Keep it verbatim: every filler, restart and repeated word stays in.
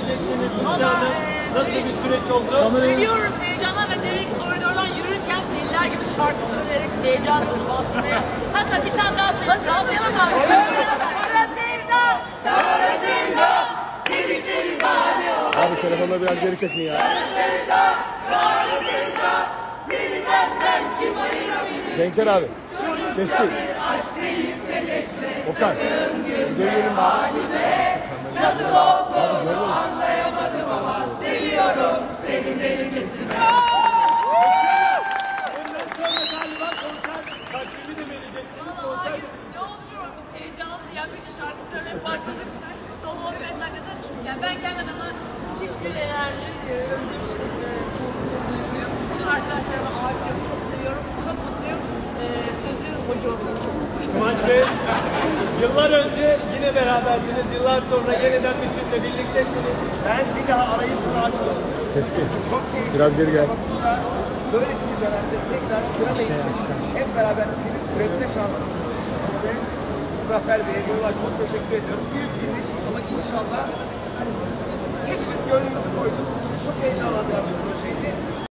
vereceksiniz Buse Hanım? Nasıl bir süreç oldu? Ölüyoruz heyecanla ve demek koridordan yürürken deliler gibi şarkı söyleyerek heyecanımızı bastırmaya. Hatta bir tane daha söyleyeyim. Sağlayalım abi. Kara sevda, kara sevda, dedikleri bahane o. Abi telefonla biraz geri çekin ya. Kara sevda, kara sevda, seni benden kim ayırabilir? Renkler abi. Keskin. Aşk deyip teleşme, Okan. Gelelim abi. nasıl oldu anlayamadım ama seviyorum seni delicesine. Ondan sonra galiba konser takvimi de vereceksiniz. Vallahi hayır, ne olmuyor biz heyecanlı yaklaşık şarkı söylemeye başladık. Son on beş dakikada yani ben kendi adıma müthiş bir enerji e, özlemişim. E, bu duyguyu. Bütün arkadaşlarıma aşığım, çok seviyorum, çok mutluyum. E, sözü hoca oldu. Kıvanç Bey, yıllar önce yine beraberdiniz. Yıllar sonra yeniden bir filmle birliktesiniz. Ben bir daha arayı sana açmadım. Keskin. Çok keyifli. Biraz geri gel. Ama bunda böylesi bir dönemde tekrar sinema için hep beraber bir film üretme şansımız oldu. Ve Zafer Bey'e yollar çok teşekkür ediyorum. Büyük bir risk ama inşallah hani hepimiz gönlümüzü koyduk. Çok heyecanlandıran bir projeydi.